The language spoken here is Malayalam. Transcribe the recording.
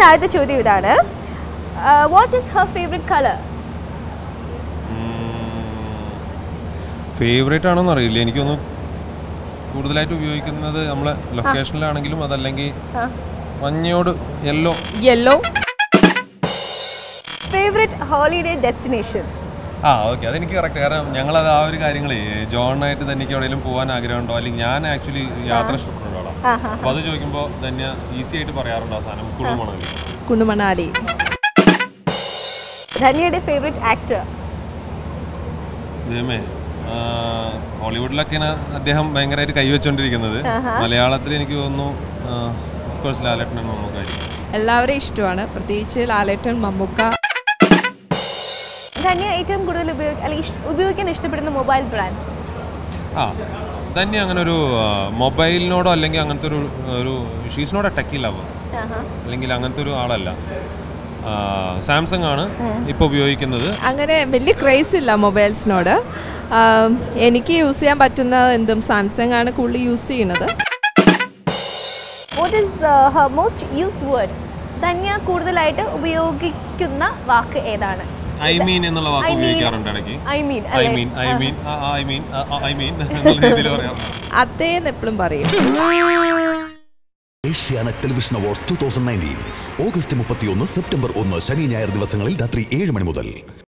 ആദ്യത്തെ ചോദ്യം ഇതാണ്. What is her favourite colour? Favourite ആണോന്ന് അറിയില്ല. എനിക്കൊന്ന് കൂടുതലായിട്ട് ഉപയോഗിക്കുന്നത് നമ്മളെ ലൊക്കേഷനിലാണെങ്കിലും അതല്ലെങ്കിൽ മഞ്ഞയോട് yellow. Favourite holiday destination? Okay, അതെനിക്ക് കറക്റ്റ്. കാരണം ഞങ്ങളത് ആ ഒരു കാര്യങ്ങളെ ജോണായിട്ട് തന്നെ എവിടെയെങ്കിലും പോകാൻ ആഗ്രഹമുണ്ടോ, അല്ലെങ്കിൽ ഞാൻ ആക്ച്വലി യാത്ര ഇഷ്ടപ്പെടുന്ന ഒരാളാണ്. അപ്പോൾ അത് ചോദിക്കുമ്പോൾ തന്നെ ഈസി ആയിട്ട് പറയാറുണ്ട് ആ സാധനം കുണുമണാലി. ധന്യയുടെ ഫേവറേറ്റ് ആക്ടർ? ഇതേമേ ഹോളിവുഡിലൊക്കെയാണ് അദ്ദേഹം ഭയങ്കരമായിട്ട് കൈവച്ചുകൊണ്ടിരിക്കുന്നത്. മലയാളത്തിൽ എനിക്ക് തോന്നുന്നു ഓഫ്കോഴ്സ് ലാലേട്ടൻ മമ്മൂക്കായിരിക്കും. എല്ലാവരെയും ഇഷ്ടമാണ്, പ്രത്യേകിച്ച് ലാലേട്ടൻ, മമ്മൂക്ക. ധന്യ ഏറ്റവും കൂടുതൽ ഉപയോഗിക്കാൻ ഇഷ്ടപ്പെടുന്ന മൊബൈൽ ബ്രാൻഡ്? ധന്യ അങ്ങനെ ഒരു മൊബൈലിനോടോ അല്ലെങ്കിൽ അങ്ങനത്തെ ഒരു she's not a techie lover, അല്ലെങ്കിൽ അങ്ങനത്തെ ഒരു ആളല്ല. സാംസങ് ആണ് ഇപ്പോൾ ഉപയോഗിക്കുന്നത്. അങ്ങനെ വലിയ ക്രേസ് ഇല്ല മൊബൈൽസിനോട്. എനിക്ക് യൂസ് ചെയ്യാൻ പറ്റുന്ന എന്തും സാംസങ് ആണ് കൂടുതൽ യൂസ് ചെയ്യുന്നത്. What is her most used word? Dhanya കൂടുതലായിട്ട് ഉപയോഗിക്കുന്ന വാക്ക് ഏതാണ്? ഐ മീൻ എന്നുള്ള വാക്ക് ഉപയോഗിക്കാറുണ്ട് ഇടയ്ക്ക്. അതേന്ന് എപ്പോഴും പറയും. Asianet television awards 2019 August 31 September 1 ശനി ഞായർ ദിവസങ്ങളിൽ രാത്രി 7 മണി മുതൽ.